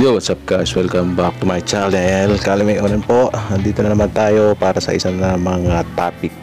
Yo, what's up guys? Welcome back to my channel. Kalamay unan po. Nandito na naman tayo para sa isang na mga topic.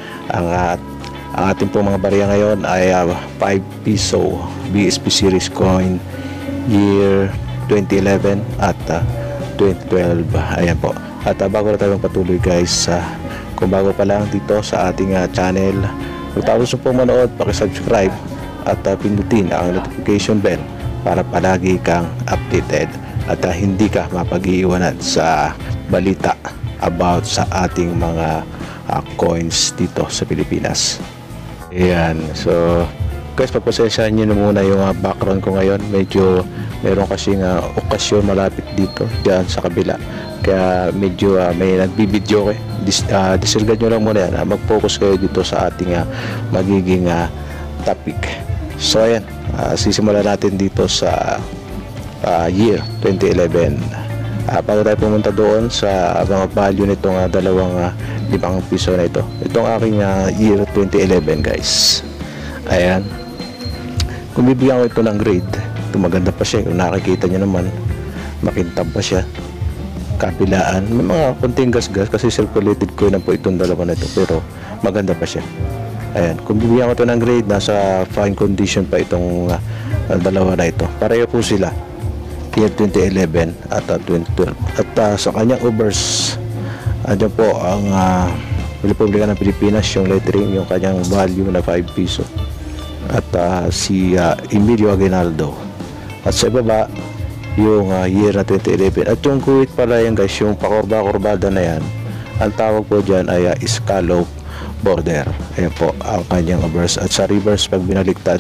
Ang ating po mga barya ngayon ay 5 piso BSP series coin year 2011 at 2012. Ayan po. At bago na tayo patuloy guys, kung bago pa lang dito sa ating channel, kung tapos po manood, pakisubscribe at pindutin ang notification bell para palagi kang updated at hindi ka mapag-iiwanan sa balita about sa ating mga coins dito sa Pilipinas. Ayan, so guys, pagpasensyahan nyo na muna yung background ko ngayon. Medyo meron kasing okasyon malapit dito dyan sa kabila, kaya medyo may nagbibideo ko. Disregard nyo lang muna yan. Mag-focus kayo dito sa ating magiging topic. So ayan, sisimulan natin dito sa year 2011. Bago tayo pumunta doon sa mga value nitong dalawang 5 piso na ito. Itong aking year 2011 guys. Ayan, kung bibigyan ko ito ng grade, ito maganda pa siya. Kung nakikita nyo naman, makintab pa siya. Kabilaan, may mga konting gas-gas kasi circulated coin na po itong dalawa na ito, pero maganda pa siya. Ayan, kung bibigyan ko ito ng grade, nasa fine condition pa itong dalawa na ito. Pareho po sila, year 2011 at 2012. At sa kanyang obverse, andyan po ang Republika ng Pilipinas, yung lettering, yung kanyang value na 5 piso. At si Emilio Aguinaldo. At sa ibaba, yung year na 2011. At yung Kuwait pala yan guys, yung pakorba-korbada na yan, ang tawag po dyan ay scallop border. Ayan po ang kanyang obverse. At sa reverse, pag binaliktad,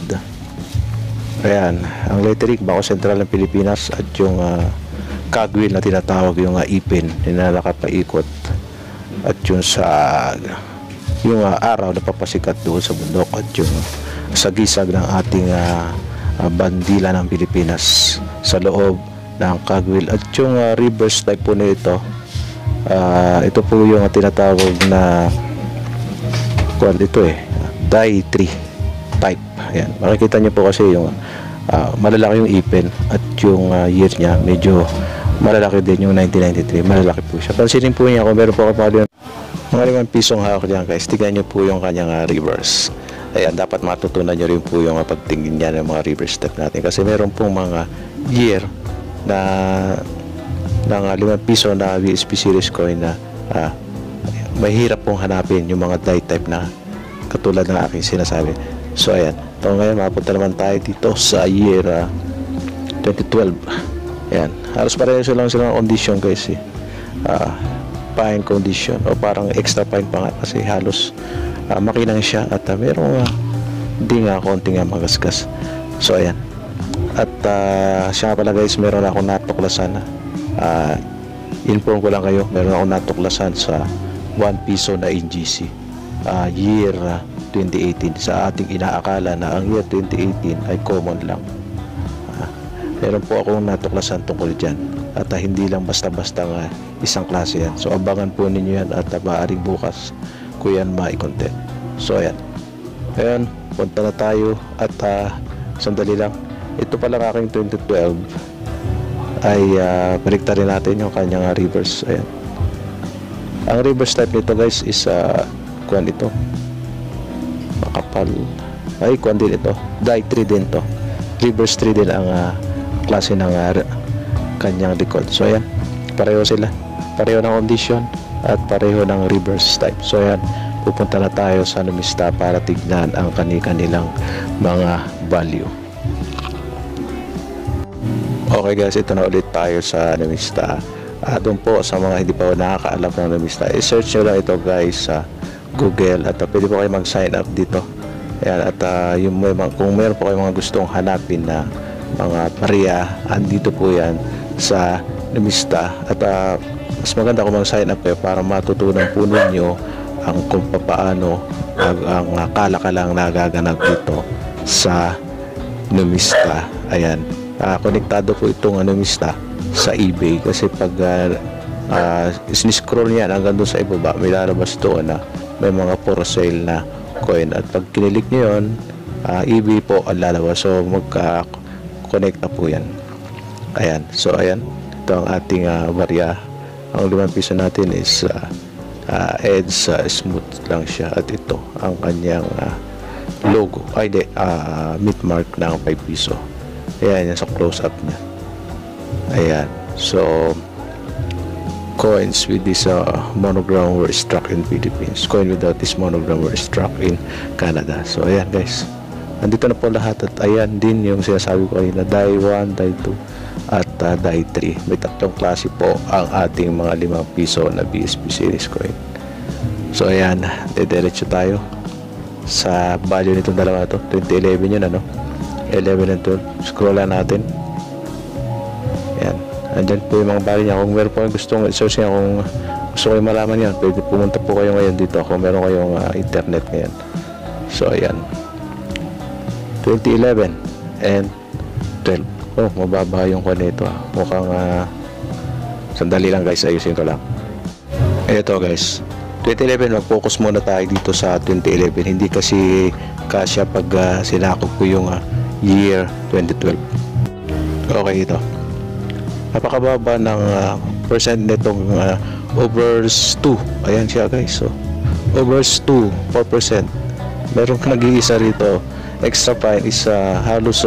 ayan, ang lettering, Bangko Sentral ng Pilipinas, at yung cogwheel na tinatawag, yung ipin na nakapaikot, at yung sa yung araw na papasikat doon sa bundok, at yung sagisag ng ating bandila ng Pilipinas sa loob ng cogwheel. At yung reverse type po nito, ito po yung tinatawag na die 3 type. Ayan, makikita nyo po kasi yung malalaki yung ipin, at yung year nya medyo malalaki din, yung 1993 malalaki po siya. Pansinin po niya kung meron po kapag mga 5 pisong hawak dyan guys, tignan nyo po yung kanyang reverse. Ayan, dapat matutunan nyo rin po yung pagtingin niya ng mga reverse step natin, kasi meron pong mga year na ng 5 piso na BSP series coin na mahirap pong hanapin yung mga die type na katulad ng aking sinasabi. So ayan, ito ngayon mapunta naman tayo dito sa year 2012. Ayan, halos pareho lang silang condition guys, fine condition, o parang extra fine pa nga kasi halos makinang siya, at merong hindi nga konting magasgas. So ayan, at siya pala guys, meron akong natuklasan, inform ko lang kayo, meron akong natuklasan sa 1 piso na NGC year 2018. Sa ating inaakala na ang year 2018 ay common lang, meron po akong natuklasan tungkol dyan, at hindi lang basta-basta isang klase yan. So abangan po ninyo yan, at maaaring bukas ko yan mai-content. So ayan, ayan, punta na tayo. At sandali lang, ito pala aking 2012 ay balikta rin natin yung kanyang reverse. Ayan, ang reverse type nito guys is kuwan ito, makapal, ay kuwan din ito, die 3 din to, reverse 3 din ang klase ng kanyang record. So ayan, pareho sila, pareho ng condition at pareho ng reverse type. So ayan, pupunta na tayo sa Numista para tignan ang kanilang mga value. Okay guys, ito na ulit tayo sa Numista. Doon po sa mga hindi pa nakakaalam ng Numista, i-search nyo lang ito guys sa Google, at pwede po kayo mag-sign up dito. Ayan, at kung meron po kayo mga gustong hanapin na mga barya, andito po yan sa Numista. At mas maganda kung mag-sign up kayo para matutunan po ninyo ang kung paano ang kalakalang nagaganap dito sa Numista. Ayan, konektado po itong Numista sa eBay, kasi pag siniscroll niyan hanggang doon sa ibaba, may lalabas doon na may mga for sale na coin, at pag kinilik nyo yun, eBay po ang lalabas. So magka-connect na po yan. Ayan, so ayan, ito ang ating barya. Ang 5 piso natin is edge smooth lang siya, at ito ang kanyang logo, ay di, meat mark ng 5 piso. Ayan, yan sa close up niya. Ayan, so coins with this monogram were struck in Philippines. Coin without this monogram were struck in Canada. So ayan guys, andito na po lahat, at ayan din yung sinasabi ko kanina, die 1, die 2 at die 3. May tatlong klase po ang ating mga 5 piso na BSP series coin. So ayan, dediretso tayo sa value nitong dalawa to. 2011 yun, ano, 11 and 12. Scroll lang natin. Ayan, andyan po yung mga value niya. Kung meron po gustong search niya, kung gusto kayo malaman yan, pwede pumunta po kayo ngayon dito kung meron kayong internet ngayon. So ayan, 2011 and 12. Oh, mababa yung kwan nito. Mukhang sandali lang guys, ayusin ko lang. Ito guys, 2011, mag-focus muna tayo dito sa 2011. Hindi kasi kasya pag sinakop ko yung year 2012. Okay, ito. Napakababa ng percent nitong overs 2. Ayan siya guys. So, overs 2, 4%. Meron nag-iisa rito. Extra fine is halos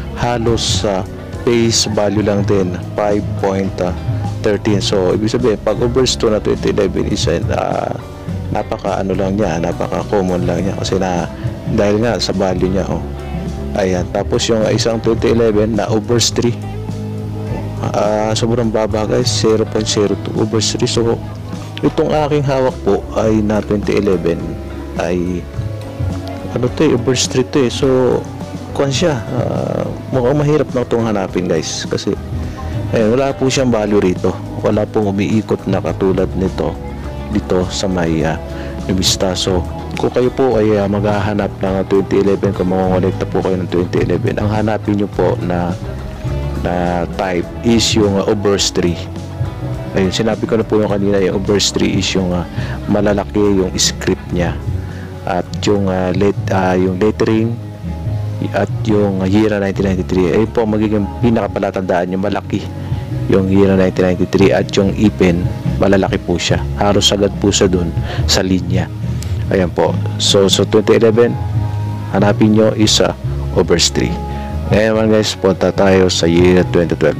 face value lang din, 5.13. So ibig sabihin, pag overs 2 na 2011 is napaka ano lang niya, napaka common lang niya, kasi dahil nga sa value niya. Ayan, tapos yung isang 2011 na overs 3, sobrang baba guys, 0.02 overs 3. So itong aking hawak po ay na 2011 ay ano to, overs 3 to so kuan siya, mukhang mahirap na itong hanapin guys, kasi wala po siyang value rito, wala pong umiikot na katulad nito dito sa may Numista. So kung kayo po ay maghahanap ng 2011, kung mangongolekta po kayo ng 2011, ang hanapin nyo po na type is yung overs 3. Ayun, sinabi ko na po yung kanina, yung overs 3 is yung malalaki yung script niya, at yung yung lettering at yung year na 1993. Ayun po magiging pinakapalatandaan, yung malaki yung year na 1993, at yung ipin malalaki po siya, halos agad po siya dun sa linya. Ayan po, so 2011 hanapin nyo is overs 3. Ngayon guys, punta tayo sa year 2012.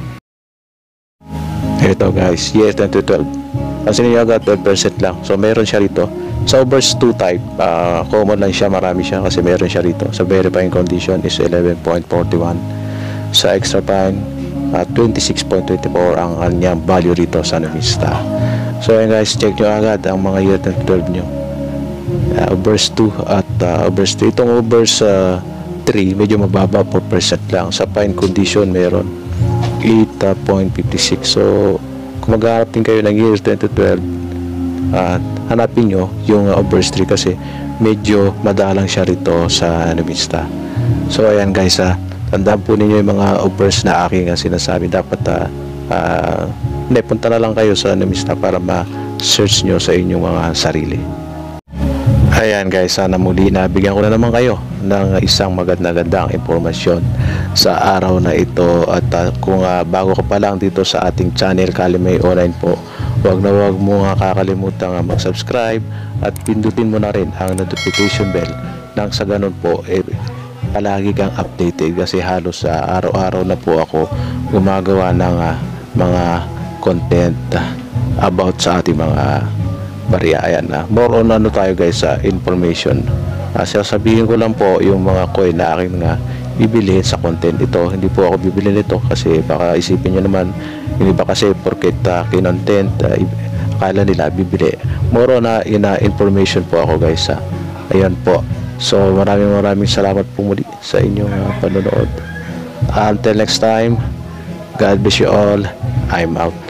Ito guys, year 2012, pansin nyo agad 12% lang. So meron siya rito sa overs 2 type, common lang siya, marami siya kasi meron siya rito. Sa verifying condition is 11.41. Sa extra time 26.24 ang kanyang value rito sa Numista. So ayan guys, check nyo agad ang mga year 2012 nyo, overs 2 at overs 3. Itong overs 3 medyo mababa, 4% lang. Sa fine condition meron 8.56. So kung maghahanap din kayo ng year 2012, hanapin nyo yung overs 3 kasi medyo madalang siya rito sa Numista. So ayan guys, tandaan po ninyo yung mga overs na aking sinasabi. Dapat punta na lang kayo sa Numista para ma-search nyo sa inyong mga sarili. Ayan guys, sana muli nabigyan ko na naman kayo ng isang magandang impormasyon sa araw na ito. At kung bago ka pa lang dito sa ating channel Kalimay Online po, huwag mo kakalimutan mag-subscribe at pindutin mo na rin ang notification bell nang sa ganun po palagi kang updated, kasi halos araw-araw na po ako gumagawa ng mga content about sa ating mga barya. Ayan, more on ano tayo guys, information. Sasabihin ko lang po yung mga coin na aking bibilihin sa content ito. Hindi po ako bibili nito kasi baka isipin nyo naman, hindi ba kasi porket kinontent akala nila bibili. More on information po ako guys. Ayan po. So maraming salamat po muli sa inyong panonood. Until next time, God bless you all. I'm out.